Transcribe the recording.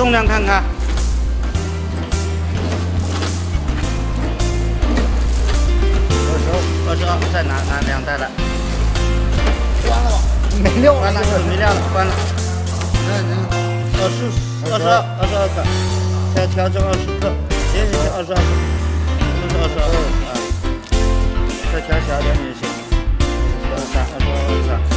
重量看看。22，再拿2袋来。 关了吧？没料了。 关了，没料了，关了。22克，调整20克，行，22克，就是22啊，再调小点就行。23，22。